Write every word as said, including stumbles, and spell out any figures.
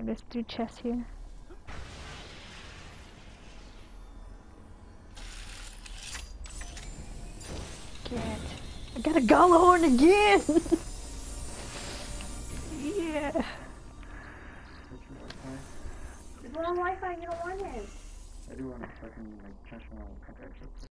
Alright, let's do chess here. Get. I got a Gjallarhorn again! Yeah! It's on Wi-Fi, you don't want it. I do want to fucking like cash my contract.